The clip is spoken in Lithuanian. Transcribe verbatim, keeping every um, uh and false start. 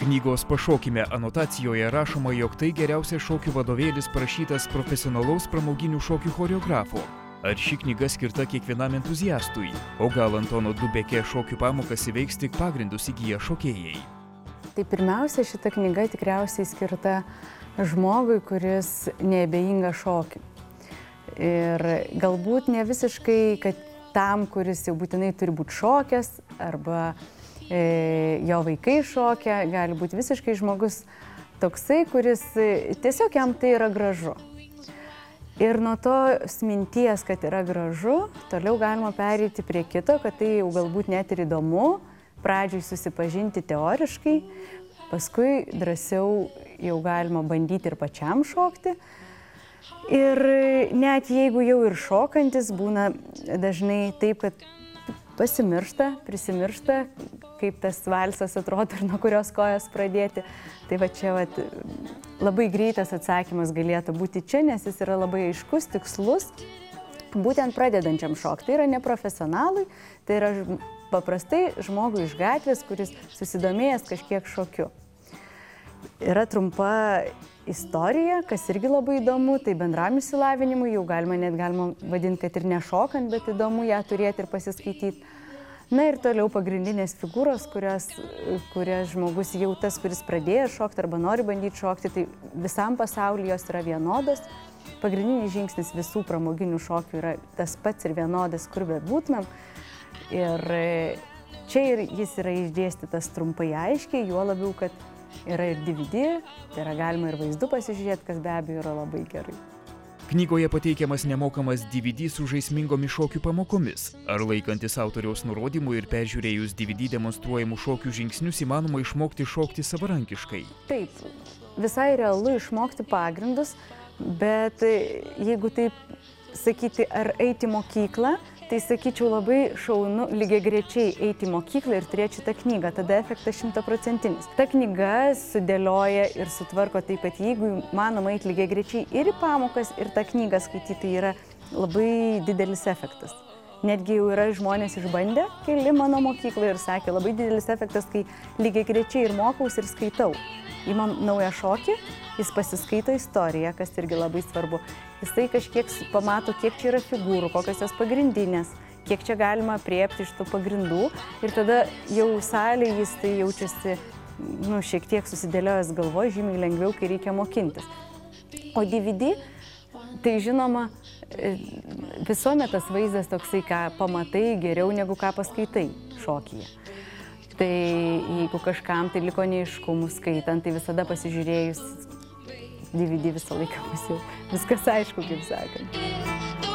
Knygos Pašokime anotacijoje rašoma, jog tai geriausias šokių vadovėlis parašytas profesionalaus pramoginių šokių choreografo. Ar ši knyga skirta kiekvienam entuziastui, o gal Antono Dubeke šokių pamokas įveiks tik pagrindus įgyję šokėjai? Tai pirmiausia, šita knyga tikriausiai skirta žmogui, kuris neabejinga šokiui. Ir galbūt ne visiškai, kad tam, kuris jau būtinai turi būti šokęs, arba e, jo vaikai šokia, gali būti visiškai žmogus toksai, kuris tiesiog jam tai yra gražu. Ir nuo tos minties, kad yra gražu, toliau galima pereiti prie kito, kad tai jau galbūt net ir įdomu, pradžiai susipažinti teoriškai, paskui drąsiau jau galima bandyti ir pačiam šokti. Ir net jeigu jau ir šokantis, būna dažnai taip, kad pasimiršta, prisimiršta, kaip tas valsas atrodo ir nuo kurios kojos pradėti. Tai va čia va, labai greitas atsakymas galėtų būti čia, nes jis yra labai aiškus, tikslus, būtent pradedančiam šokti. Tai yra neprofesionalui, tai yra paprastai žmogui iš gatvės, kuris susidomėjęs kažkiek šokiu. Yra trumpa istorija, kas irgi labai įdomu, tai bendram išsilavinimui, jau galima net galima vadinti, kad ir nešokant, bet įdomu ją turėti ir pasiskaityti. Na ir toliau pagrindinės figūros, kurias, kurias žmogus jau tas, kuris pradėjo šokti arba nori bandyti šokti, tai visam pasaulyje jos yra vienodos. Pagrindinis žingsnis visų pramoginių šokių yra tas pats ir vienodas, kur bet būtumėm. Ir čia ir jis yra išdėstytas trumpai aiškiai, juo labiau, kad yra ir D V D, tai yra galima ir vaizdu pasižiūrėti, kas be abejo yra labai gerai. Knygoje pateikiamas nemokamas D V D su žaismingomis šokių pamokomis. Ar laikantis autoriaus nurodymų ir peržiūrėjus D V D demonstruojamų šokių žingsnius įmanoma išmokti šokti savarankiškai? Taip, visai realu išmokti pagrindus, bet jeigu taip sakyti, ar eiti į mokyklą, tai sakyčiau labai šaunu lygiagrečiai eiti į mokyklą ir turėti šitą knygą, tada efektas šimtaprocentinis. Ta knyga sudėlioja ir sutvarko taip, kad jeigu manoma eiti lygiagrečiai ir į pamokas, ir tą knygą skaityti, tai yra labai didelis efektas. Netgi jau yra žmonės išbandę keli mano mokykloje ir sakė, labai didelis efektas, kai lygiagrečiai ir mokaus ir skaitau. Įmam naują šokį, jis pasiskaito istoriją, kas irgi labai svarbu. Jisai kažkiek pamato, kiek čia yra figūrų, kokios jos pagrindinės, kiek čia galima apriepti iš tų pagrindų. Ir tada jau salėje jis tai jaučiasi nu, šiek tiek susidėliojęs galvoje, žymiai lengviau, kai reikia mokintis. O D V D, tai žinoma, visuomet tas vaizdas toksai, ką pamatai geriau negu ką paskaitai šokyje. Tai jeigu kažkam tai liko neaiškumų skaitant, tai visada pasižiūrėjus D V D visą laiką bus jau viskas aišku, kaip sakant.